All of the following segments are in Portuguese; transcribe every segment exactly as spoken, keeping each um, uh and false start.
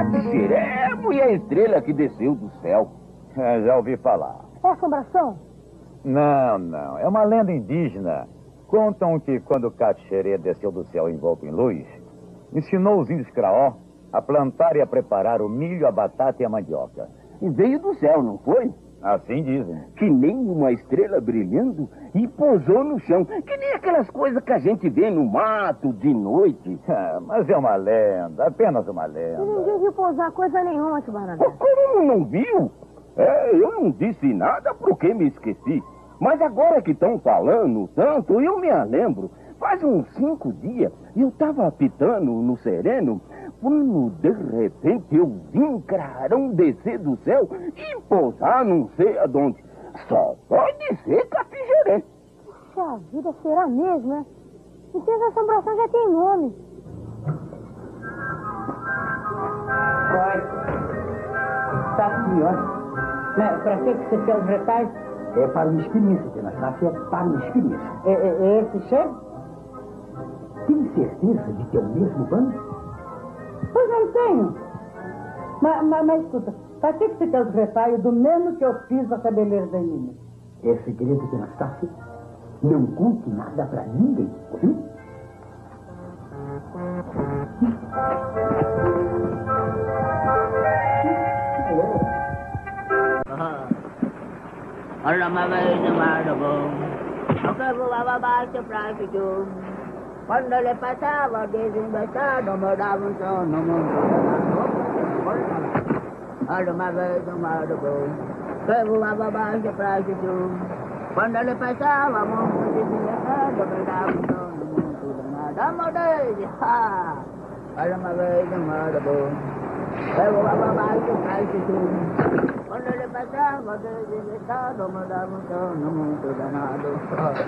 Pode ser, é mulher estrela que desceu do céu. É, já ouvi falar. É assombração? Não, não. É uma lenda indígena. Contam que quando Caxerê desceu do céu envolto em luz, ensinou os índios Craó a plantar e a preparar o milho, a batata e a mandioca. E veio do céu, não foi? Assim dizem. Que nem uma estrela brilhando e pousou no chão. Que nem aquelas coisas que a gente vê no mato de noite. Ah, mas é uma lenda, apenas uma lenda. E ninguém viu pousar coisa nenhuma, tio Barnabé. Como não viu? É, eu não disse nada porque me esqueci. Mas agora que estão falando tanto, eu me lembro. Faz uns cinco dias, eu estava apitando no sereno, quando de repente eu vi um clarão descer do céu e pousar não sei aonde. Só pode ser Capingerê. Puxa vida, será mesmo, né? Então essa assombração já tem nome. Oi. Tá aqui, ó. Mas pra que que você quer os retalhos? É para uma experiência, Dona Sácia, é para uma experiência. É, é, é esse cheiro? Tem certeza de que é o mesmo bando? Pois não tenho. Mas, mas, mas escuta, pra que que você quer os retalhos do mesmo que eu fiz na cabeleira da menina? É segredo, Dona Sácia. Não conte nada para ninguém, viu? Olha uma vez no mar do bom, o que voava baixo pra Chichum. Quando ele passava desinvestado, mordava um som no mundo. Olha uma vez no mar do bom, que voava baixo pra Chichum. Quando ele passava, muito desinvestado, mordava um som no mundo. Amor dele, ha! Olha uma vez no mar do bom, que voava baixo pra Chichum. Quando ele passava desinvestado, mandava um som no mundo danado.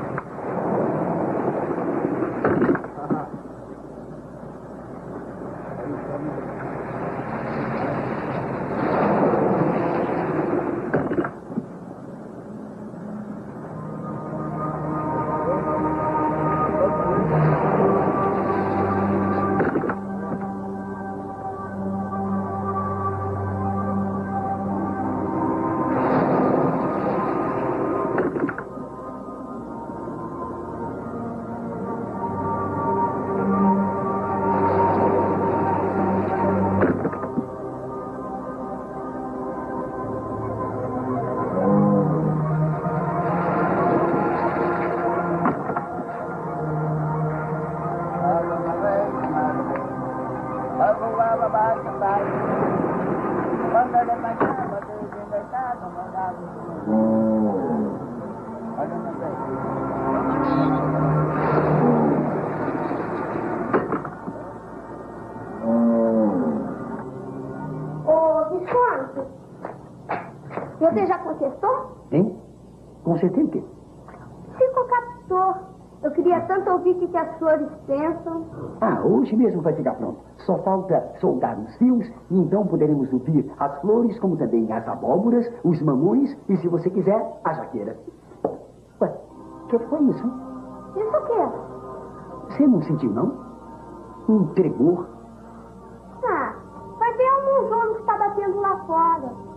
Você já contestou? Hein? Consertei o quê? Ficou captor. Eu queria tanto ouvir o que as flores pensam. Ah, hoje mesmo vai ficar pronto. Só falta soldar os fios e então poderemos ouvir as flores, como também as abóboras, os mamões e, se você quiser, a jaqueira. Ué, o que foi isso? Hein? Isso o quê? Você não sentiu, não? Um tremor? Ah, vai ver um monjolo que está batendo lá fora.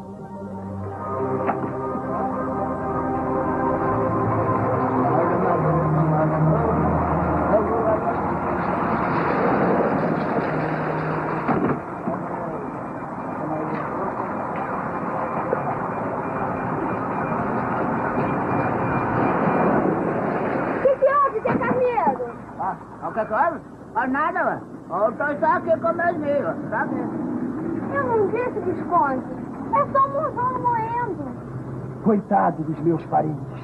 Faz nada, ué. Eu tô só aqui com meus amigos, tá vendo? Eu não disse, Visconde. É só um monjolo moendo. Coitado dos meus parentes.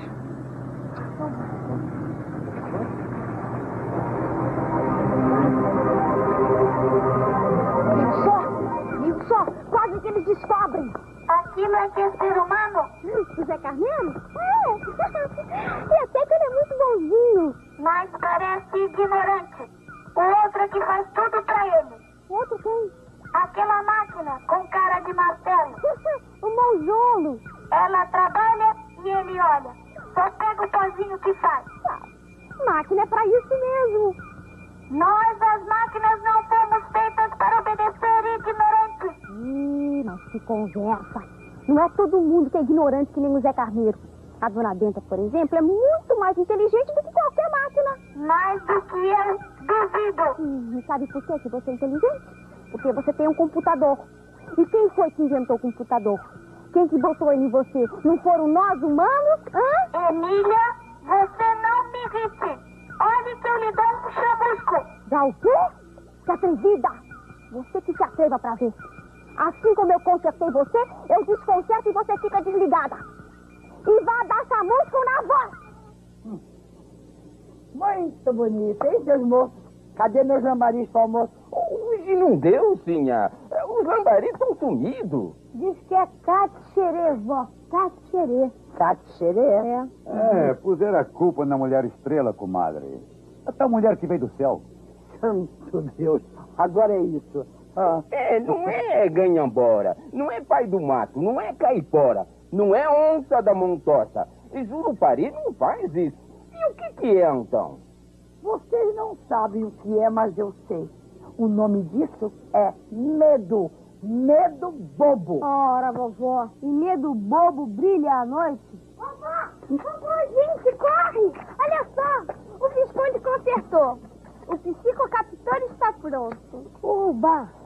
Viu só? Viu só? Quase que eles descobrem. Aquilo é que é ser humano? O Zé Carneiro? É. E até que ele é muito bonzinho. Mas parece ignorante. O outro é que faz tudo pra ele. Outro quem? Aquela máquina com cara de martelo. O monjolo. Ela trabalha e ele olha. Só pega o pozinho que faz. Ah, máquina é pra isso mesmo. Nós, as máquinas, não fomos feitas para obedecer e conversa. Não é todo mundo que é ignorante que nem o Zé Carneiro. A Dona Benta, por exemplo, é muito mais inteligente do que qualquer máquina. Mais do que eu duvido. Hum, e sabe por quê que você é inteligente? Porque você tem um computador. E quem foi que inventou o computador? Quem que botou ele em você? Não foram nós, humanos? Hã? Emília, você não me irrite. Olhe que eu lhe dou um chamusco. Dá o quê? Que atrevida! Você que se atreva pra ver. Assim como eu consertei você, eu desconcerto e você fica desligada. E vá dar chamusco na voz. Hum. Muito bonito, hein, seus moços? Cadê meus lambaris para almoço? Hoje não deu, Sinha. Os lambaris estão sumidos. Diz que é catxerê, vó. Catxerê. Catxerê? É. É, puseram a culpa na mulher estrela, comadre. A tal mulher que veio do céu. Santo Deus, agora é isso. Ah. É, não é ganhambora, não é pai do mato, não é caipora, não é onça da montosa. E Jurupari não faz isso. E o que que é, então? Vocês não sabem o que é, mas eu sei. O nome disso é medo. Medo bobo. Ora, vovó, e medo bobo brilha à noite? Vovó, vovó, gente, corre! Olha só, o Visconde consertou. O psicocaptor está pronto. Oba!